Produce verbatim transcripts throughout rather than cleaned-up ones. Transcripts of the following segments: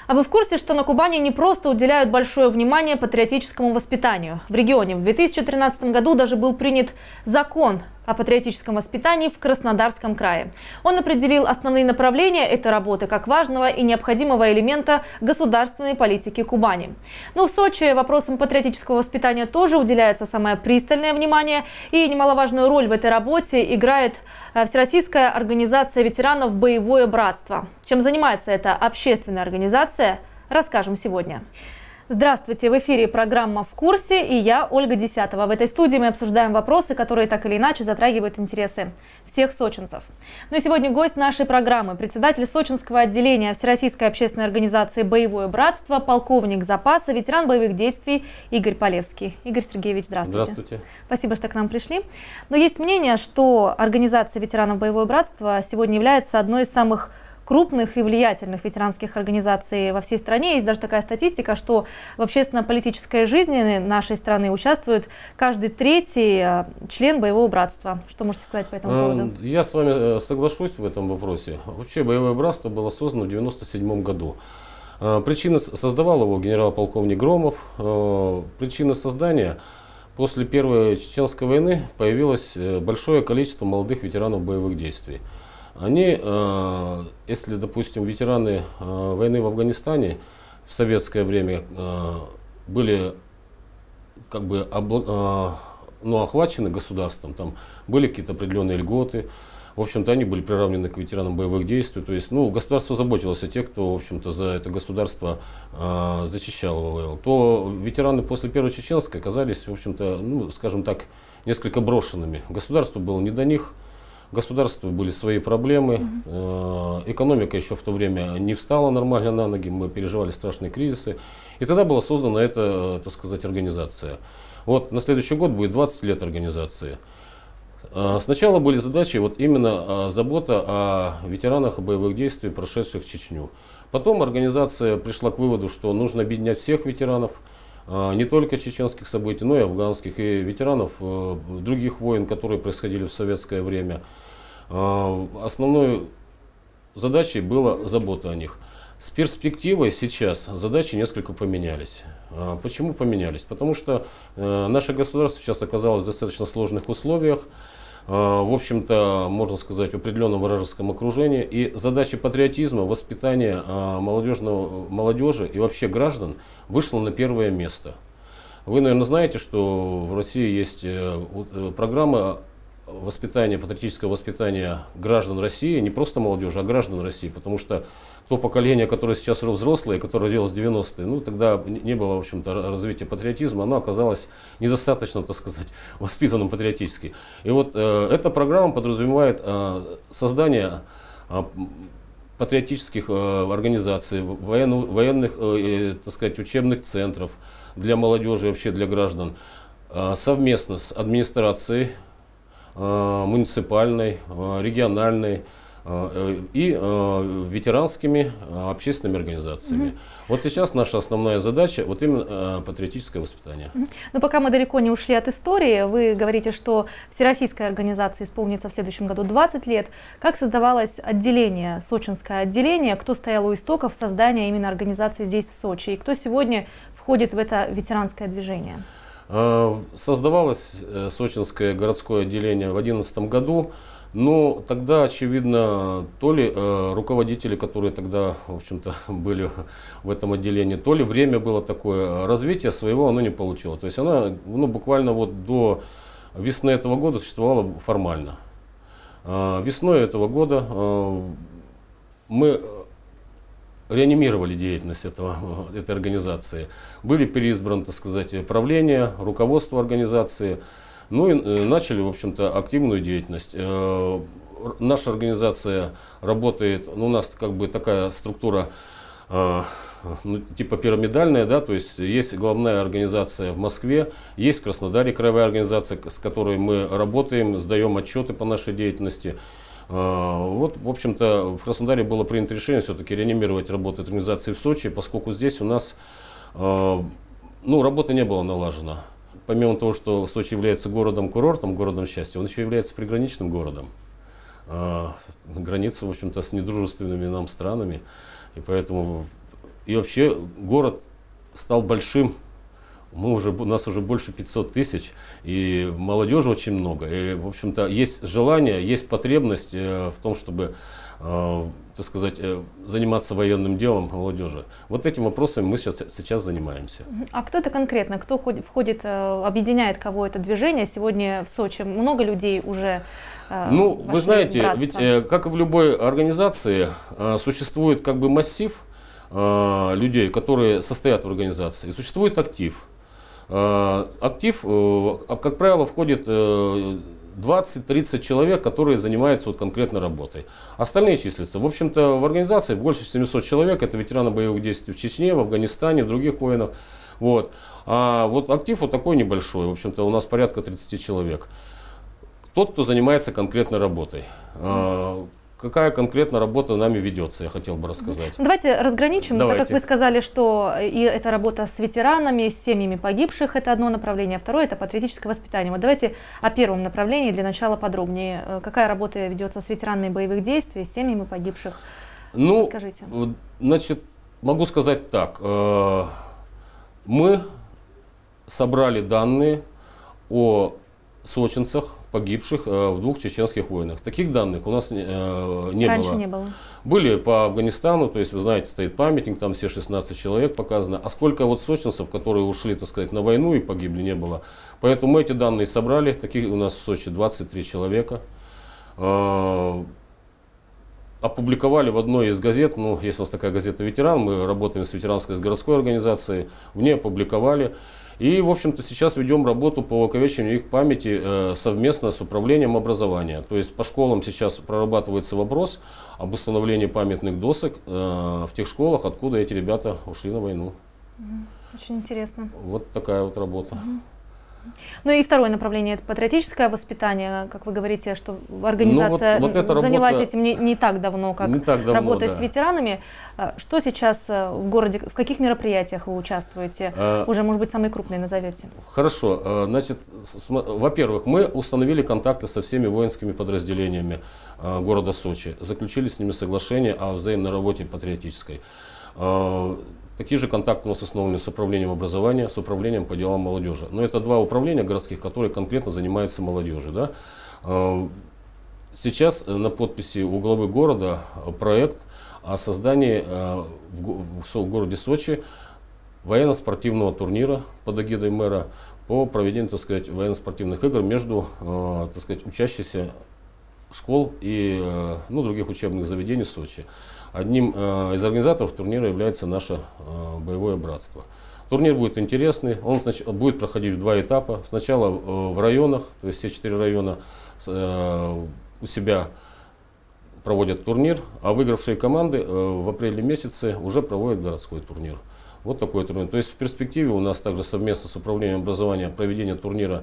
А вы в курсе, что на Кубани не просто уделяют большое внимание патриотическому воспитанию? В регионе в две тысячи тринадцатом году даже был принят закон о патриотическом воспитании в Краснодарском крае. Он определил основные направления этой работы как важного и необходимого элемента государственной политики Кубани. Но в Сочи вопросам патриотического воспитания тоже уделяется самое пристальное внимание, и немаловажную роль в этой работе играет Всероссийская организация ветеранов «Боевое братство». Чем занимается эта общественная организация, расскажем сегодня. Здравствуйте! В эфире программа «В курсе» и я, Ольга Десятова. В этой студии мы обсуждаем вопросы, которые так или иначе затрагивают интересы всех сочинцев. Ну и сегодня гость нашей программы – председатель сочинского отделения Всероссийской общественной организации «Боевое братство», полковник запаса, ветеран боевых действий Игорь Полевский. Игорь Сергеевич, здравствуйте. Здравствуйте. Спасибо, что к нам пришли. Но есть мнение, что организация ветеранов «Боевое братство» сегодня является одной из самых крупных и влиятельных ветеранских организаций во всей стране. Есть даже такая статистика, что в общественно-политической жизни нашей страны участвует каждый третий член боевого братства. Что можете сказать по этому поводу? Я с вами соглашусь в этом вопросе. Вообще боевое братство было создано в девяносто седьмом году. Причина создавал его генерал-полковник Громов. Причина создания: после Первой Чеченской войны появилось большое количество молодых ветеранов боевых действий. Они, если, допустим, ветераны войны в Афганистане в советское время были как бы ну, охвачены государством, там были какие-то определенные льготы, в общем-то, они были приравнены к ветеранам боевых действий, то есть, ну, государство заботилось о тех, кто, в общем-то, за это государство защищал его, то ветераны после Первой Чеченской оказались, в общем-то, ну, скажем так, несколько брошенными. Государство было не до них. Государству были свои проблемы, mm-hmm. экономика еще в то время не встала нормально на ноги, мы переживали страшные кризисы. И тогда была создана эта, так сказать, организация. Вот на следующий год будет двадцать лет организации. Сначала были задачи вот именно забота о ветеранах боевых действий, прошедших Чечню. Потом организация пришла к выводу, что нужно объединять всех ветеранов, не только чеченских событий, но и афганских, и ветеранов других войн, которые происходили в советское время. Основной задачей была забота о них. С перспективой сейчас задачи несколько поменялись. Почему поменялись? Потому что наше государство сейчас оказалось в достаточно сложных условиях, в общем-то, можно сказать, в определенном вражеском окружении. И задача патриотизма, воспитания молодежного, молодежи и вообще граждан вышла на первое место. Вы, наверное, знаете, что в России есть программа воспитания, патриотического воспитания граждан России, не просто молодежи, а граждан России, потому что то поколение, которое сейчас взрослое, которое родилось в девяностые, ну, тогда не было, в общем-то, развития патриотизма, оно оказалось недостаточно, так сказать, воспитанным патриотически. И вот э, эта программа подразумевает э, создание э, патриотических э, организаций, военно, военных, э, так сказать, учебных центров для молодежи и вообще для граждан, э, совместно с администрацией э, муниципальной, э, региональной, и э, ветеранскими э, общественными организациями. Mm-hmm. Вот сейчас наша основная задача вот именно э, патриотическое воспитание. Mm-hmm. Но пока мы далеко не ушли от истории, вы говорите, что Всероссийской организации исполнится в следующем году двадцать лет. Как создавалось отделение, сочинское отделение, кто стоял у истоков создания именно организации здесь, в Сочи, и кто сегодня входит в это ветеранское движение? Создавалось сочинское городское отделение в две тысячи одиннадцатом году. Но тогда, очевидно, то ли э, руководители, которые тогда, в общем-то, были в этом отделении, то ли время было такое, развитие своего оно не получило. То есть она, ну, буквально вот до весны этого года существовала формально. Э, весной этого года э, мы реанимировали деятельность этого, этой организации. Были переизбраны, так сказать, правление, руководство организации. Ну и начали, в общем-то, активную деятельность. Наша организация работает, ну, у нас как бы такая структура, ну, типа пирамидальная, да, то есть есть главная организация в Москве, есть в Краснодаре краевая организация, с которой мы работаем, сдаем отчеты по нашей деятельности. Вот, в общем-то, в Краснодаре было принято решение все-таки реанимировать работу организации в Сочи, поскольку здесь у нас, ну, работа не была налажена. Помимо того, что Сочи является городом-курортом, городом счастья, он еще является приграничным городом. Граница, в общем-то, с недружественными нам странами. И поэтому и вообще город стал большим. Мы уже, у нас уже больше пятисот тысяч, и молодежи очень много. И, в общем-то, есть желание, есть потребность в том, чтобы, так сказать, заниматься военным делом молодежи. Вот этим вопросами мы сейчас, сейчас занимаемся. А кто это конкретно? Кто входит, объединяет кого это движение? Сегодня в Сочи много людей уже Ну, вы знаете, ведь как и в любой организации, существует как бы массив людей, которые состоят в организации, и существует актив. Актив, как правило, входит двадцать-тридцать человек, которые занимаются вот конкретной работой. Остальные числятся. В общем-то, в организации больше семисот человек. Это ветераны боевых действий в Чечне, в Афганистане, в других войнах. Вот. А вот актив вот такой небольшой. В общем-то, у нас порядка тридцати человек. Тот, кто занимается конкретной работой. Какая конкретно работа нами ведется, я хотел бы рассказать. Давайте разграничим, Давайте. так как вы сказали, что и это работа с ветеранами, с семьями погибших, это одно направление, а второе – это патриотическое воспитание. Вот давайте о первом направлении для начала подробнее. Какая работа ведется с ветеранами боевых действий, с семьями погибших? Ну, Расскажите. Значит, могу сказать так. Мы собрали данные о сочинцах, погибших э, в двух чеченских войнах. Таких данных у нас э, не Раньше было. не было. Были по Афганистану, то есть, вы знаете, стоит памятник, там все шестнадцать человек показано. А сколько вот сочинцев, которые ушли, так сказать, на войну и погибли, не было. Поэтому мы эти данные собрали. Таких у нас в Сочи двадцать три человека. Э, опубликовали в одной из газет, ну, есть у нас такая газета «Ветеран», мы работаем с ветеранской с городской организацией, в ней опубликовали. И, в общем-то, сейчас ведем работу по увековечению их памяти э, совместно с управлением образования. То есть по школам сейчас прорабатывается вопрос об установлении памятных досок э, в тех школах, откуда эти ребята ушли на войну. Очень интересно. Вот такая вот работа. Угу. Ну и второе направление – это патриотическое воспитание. Как вы говорите, что организация ну, вот, вот занялась работа этим не, не так давно, как не так давно, работой да. с ветеранами. Что сейчас в городе, в каких мероприятиях вы участвуете? А, Уже, может быть, самые крупные назовете. Хорошо. Значит, во-первых, мы установили контакты со всеми воинскими подразделениями города Сочи, заключили с ними соглашение о взаимной работе патриотической. Такие же контакты у нас установлены с управлением образования, с управлением по делам молодежи. Но это два управления городских, которые конкретно занимаются молодежью. Да? Сейчас на подписи у главы города проект о создании в городе Сочи военно-спортивного турнира под эгидой мэра по проведению, так сказать, военно-спортивных игр между, так сказать, учащимися школ и ну, других учебных заведений в Сочи. Одним э, из организаторов турнира является наше э, боевое братство. Турнир будет интересный, он значит, будет проходить в два этапа. Сначала э, в районах, то есть все четыре района э, у себя проводят турнир, а выигравшие команды э, в апреле месяце уже проводят городской турнир. Вот такой турнир. То есть в перспективе у нас также совместно с управлением образования проведение турнира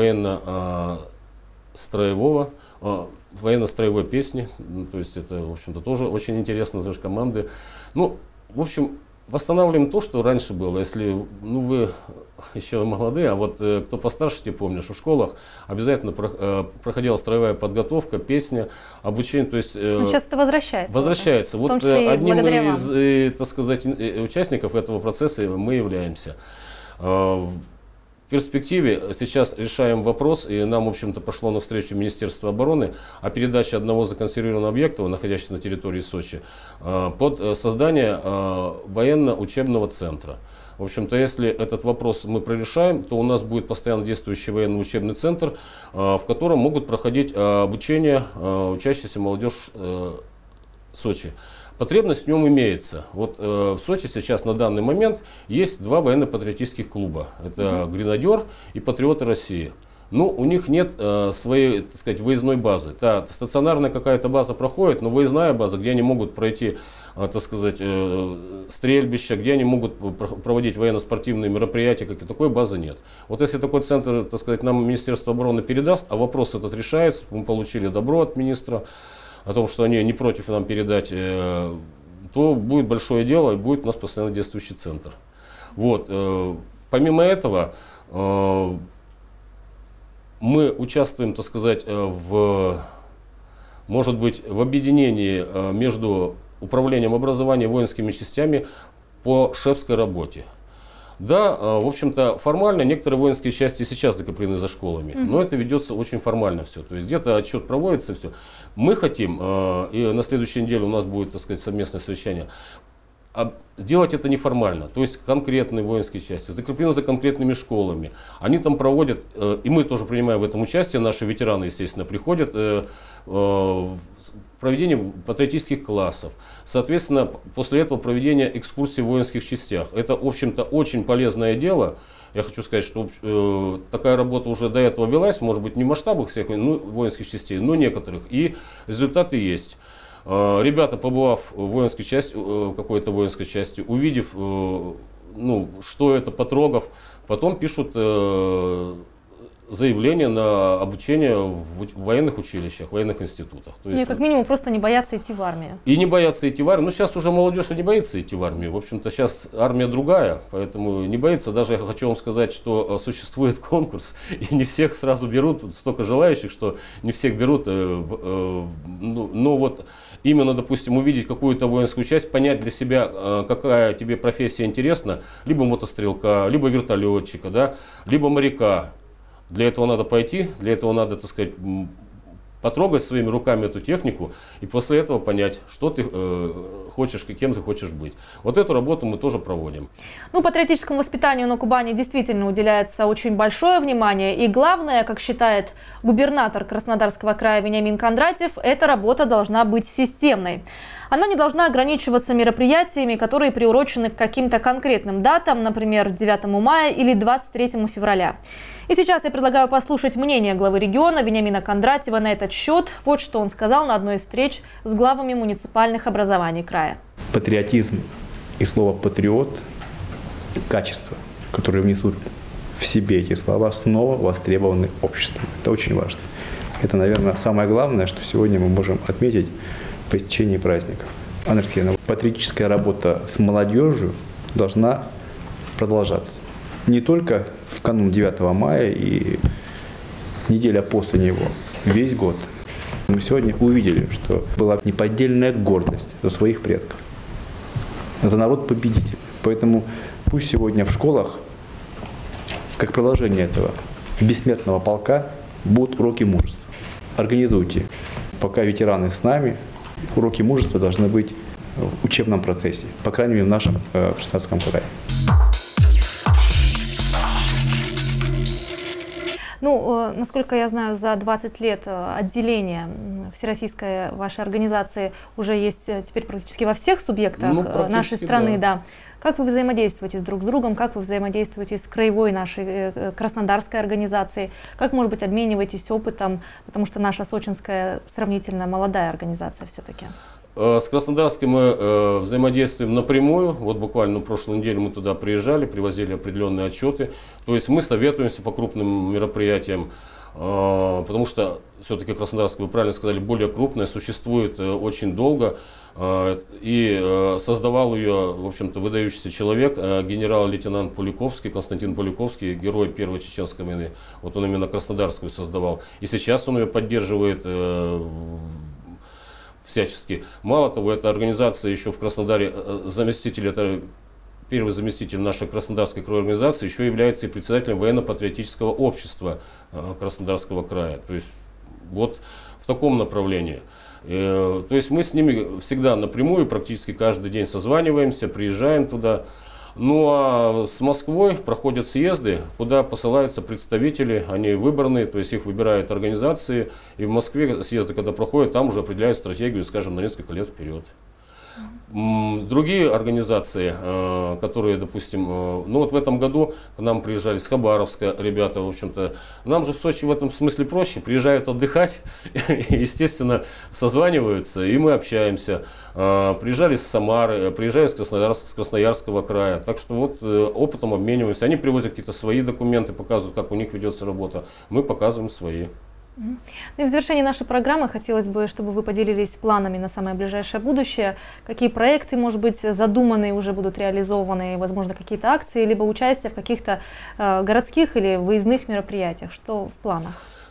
военно-строевого, э, военно-строевой песни, то есть это, в общем-то, тоже очень интересно, даже команды. Ну, в общем, восстанавливаем то, что раньше было. Если, ну, вы еще молодые, а вот э, кто постарше, те помнишь, в школах обязательно про, э, проходила строевая подготовка, песня, обучение. То есть, э, сейчас это возвращается. Возвращается. Вот э, одним из, э, так сказать, э, участников этого процесса мы являемся. Э, В перспективе сейчас решаем вопрос, и нам, в общем-то, пошло навстречу Министерство обороны о передаче одного законсервированного объекта, находящегося на территории Сочи, под создание военно-учебного центра. В общем-то, если этот вопрос мы прорешаем, то у нас будет постоянно действующий военно-учебный центр, в котором могут проходить обучение учащихся молодежь Сочи. Потребность в нем имеется. Вот э, в Сочи сейчас на данный момент есть два военно-патриотических клуба. Это mm-hmm. «Гренадер» и «Патриоты России». Ну, у них нет э, своей, так сказать, выездной базы. Да, стационарная какая-то база проходит, но выездная база, где они могут пройти, э, так сказать, э, стрельбища, где они могут проводить военно-спортивные мероприятия, как и такой базы нет. Вот если такой центр, так сказать, нам Министерство обороны передаст, а вопрос этот решается, мы получили добро от министра, о том, что они не против нам передать, э, то будет большое дело и будет у нас постоянно действующий центр. Вот. Э, помимо этого, э, мы участвуем, так сказать, в, может быть, в объединении э, между управлением образования и воинскими частями по шефской работе. Да, в общем-то, формально некоторые воинские части сейчас закреплены за школами, mm-hmm. но это ведется очень формально все. То есть где-то отчет проводится, все. Мы хотим, и на следующей неделе у нас будет, так сказать, совместное совещание, делать это неформально, то есть конкретные воинские части, закреплены за конкретными школами. Они там проводят, и мы тоже принимаем в этом участие, наши ветераны, естественно, приходят, проведение патриотических классов. Соответственно, после этого проведение экскурсий в воинских частях. Это, в общем-то, очень полезное дело. Я хочу сказать, что э, такая работа уже до этого велась, может быть, не в масштабах всех ну, воинских частей, но некоторых. И результаты есть. Э, ребята, побывав в воинской части, э, какой-то воинской части, увидев, э, ну, что это, потрогав, потом пишут э, заявление на обучение в военных училищах, в военных институтах. То есть, ну, как минимум просто не боятся идти в армию. И не боятся идти в армию. Ну, сейчас уже молодежь не боится идти в армию. В общем-то, сейчас армия другая, поэтому не боится. Даже я хочу вам сказать, что существует конкурс, и не всех сразу берут, столько желающих, что не всех берут. Э, э, ну, но вот именно, допустим, увидеть какую-то воинскую часть, понять для себя, э, какая тебе профессия интересна, либо мотострелка, либо вертолетчика, да, либо моряка. Для этого надо пойти, для этого надо, так сказать, потрогать своими руками эту технику и после этого понять, что ты э, хочешь, кем ты хочешь быть. Вот эту работу мы тоже проводим. Ну, патриотическому воспитанию на Кубани действительно уделяется очень большое внимание. И главное, как считает губернатор Краснодарского края Вениамин Кондратьев, эта работа должна быть системной. Она не должна ограничиваться мероприятиями, которые приурочены к каким-то конкретным датам, например, девятому мая или двадцать третьему февраля. И сейчас я предлагаю послушать мнение главы региона Вениамина Кондратьева на этот счет. Вот что он сказал на одной из встреч с главами муниципальных образований края. Патриотизм и слово «патриот» – качества, которые внесут в себе эти слова, снова востребованы обществом. Это очень важно. Это, наверное, самое главное, что сегодня мы можем отметить по истечении праздников. Анна Алексеевна, патриотическая работа с молодежью должна продолжаться. Не только в канун девятого мая и неделя после него, весь год. Мы сегодня увидели, что была неподдельная гордость за своих предков, за народ-победитель. Поэтому пусть сегодня в школах, как продолжение этого бессмертного полка, будут уроки мужества. Организуйте. Пока ветераны с нами, уроки мужества должны быть в учебном процессе, по крайней мере в нашем э, Краснодарском крае. Ну, насколько я знаю, за двадцать лет отделения всероссийской вашей организации уже есть теперь практически во всех субъектах ну, нашей страны. Да. Да. Как вы взаимодействуете друг с другом, как вы взаимодействуете с краевой нашей краснодарской организацией, как, может быть, обмениваетесь опытом, потому что наша сочинская сравнительно молодая организация все-таки? С Краснодарской мы э, взаимодействуем напрямую. Вот буквально на прошлой неделе мы туда приезжали, привозили определенные отчеты. То есть мы советуемся по крупным мероприятиям, э, потому что все-таки Краснодарская, вы правильно сказали, более крупная, существует э, очень долго. Э, и э, создавал ее, в общем-то, выдающийся человек, э, генерал-лейтенант Пуликовский, Константин Пуликовский, герой Первой Чеченской войны. Вот он именно Краснодарскую создавал. И сейчас он ее поддерживает э, всячески. Мало того, эта организация еще в Краснодаре, заместитель, это первый заместитель нашей Краснодарской краевой организации, еще является и председателем военно-патриотического общества Краснодарского края. То есть вот в таком направлении. То есть мы с ними всегда напрямую, практически каждый день созваниваемся, приезжаем туда. Ну а с Москвой проходят съезды, куда посылаются представители, они выбранные, то есть их выбирают организации. И в Москве съезды, когда проходят, там уже определяют стратегию, скажем, на несколько лет вперед. Другие организации, которые, допустим, ну вот в этом году к нам приезжали с Хабаровска ребята, в общем-то, нам же в Сочи в этом смысле проще, приезжают отдыхать, естественно, созваниваются, и мы общаемся. Приезжали с Самары, приезжали с, Краснодарск, с Красноярского края, так что вот опытом обмениваемся. Они привозят какие-то свои документы, показывают, как у них ведется работа, мы показываем свои. Ну и в завершении нашей программы хотелось бы, чтобы вы поделились планами на самое ближайшее будущее. Какие проекты, может быть, задуманные уже будут реализованы, возможно, какие-то акции, либо участие в каких-то э, городских или выездных мероприятиях. Что в планах?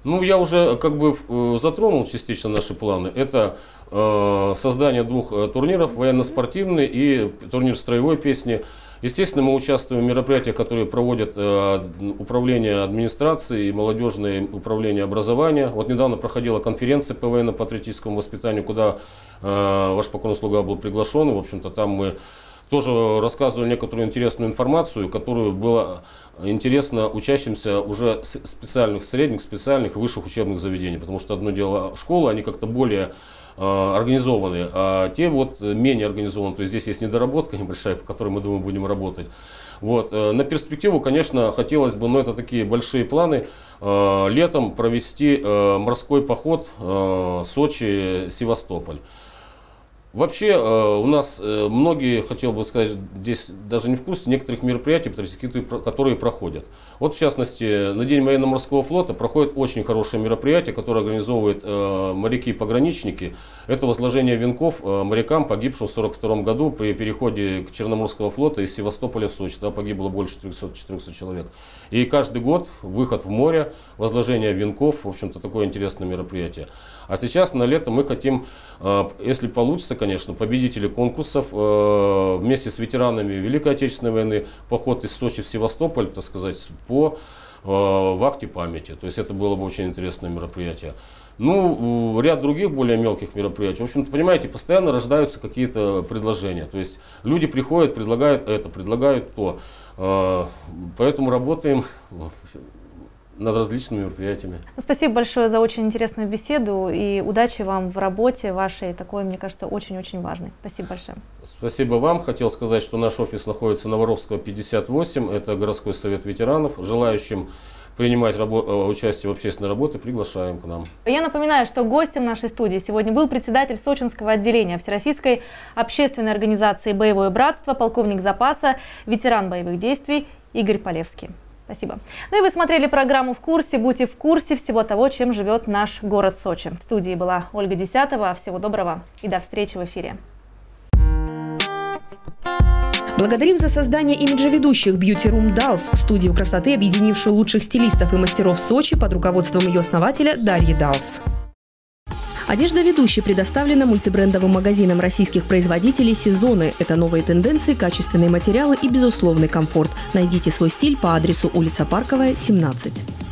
Ну, я уже как бы затронул частично наши планы. Это э, создание двух турниров, военно-спортивный и турнир строевой песни. Естественно, мы участвуем в мероприятиях, которые проводят э, управление администрации и молодежное управление образования. Вот недавно проходила конференция по военно-патриотическому воспитанию, куда э, ваш покорный слуга был приглашен. И, в общем-то, там мы тоже рассказывали некоторую интересную информацию, которую было интересно учащимся уже специальных, средних, специальных и высших учебных заведений. Потому что одно дело школы, они как-то более э, организованы, а те вот менее организованы. То есть здесь есть недоработка небольшая, по которой мы, думаю, будем работать. Вот. Э, на перспективу, конечно, хотелось бы, но это такие большие планы, э, летом провести э, морской поход э, Сочи-Севастополь. Вообще э, у нас э, многие, хотел бы сказать, здесь даже не в курсе некоторых мероприятий, которые проходят. Вот в частности, на День военно-морского флота проходит очень хорошее мероприятие, которое организовывают э, моряки-пограничники. Это возложение венков э, морякам, погибшим в сорок втором году при переходе к Черноморского флота из Севастополя в Сочи. Там погибло больше трёхсот-четырёхсот человек. И каждый год выход в море, возложение венков, в общем-то, такое интересное мероприятие. А сейчас на лето мы хотим, э, если получится, конечно, победители конкурсов э, вместе с ветеранами Великой Отечественной войны, поход из Сочи в Севастополь, так сказать, по э, вахте памяти. То есть это было бы очень интересное мероприятие. Ну, ряд других более мелких мероприятий. В общем-то, понимаете, постоянно рождаются какие-то предложения. То есть люди приходят, предлагают это, предлагают то. Э, поэтому работаем над различными мероприятиями. Спасибо большое за очень интересную беседу и удачи вам в работе вашей, такой, мне кажется, очень-очень важной. Спасибо большое. Спасибо вам. Хотел сказать, что наш офис находится на Воровского, пятьдесят восемь. Это городской совет ветеранов. Желающим принимать участие в общественной работе приглашаем к нам. Я напоминаю, что гостем нашей студии сегодня был председатель сочинского отделения Всероссийской общественной организации «Боевое братство», полковник запаса, ветеран боевых действий Игорь Полевский. Спасибо. Ну и вы смотрели программу «В курсе». Будьте в курсе всего того, чем живет наш город Сочи. В студии была Ольга Десятова. Всего доброго и до встречи в эфире. Благодарим за создание имиджа ведущих Beauty Room Dolls, студию красоты, объединившую лучших стилистов и мастеров Сочи под руководством ее основателя Дарьи Далс. Одежда ведущей предоставлена мультибрендовым магазином российских производителей «Сезоны». Это новые тенденции, качественные материалы и безусловный комфорт. Найдите свой стиль по адресу улица Парковая, семнадцать.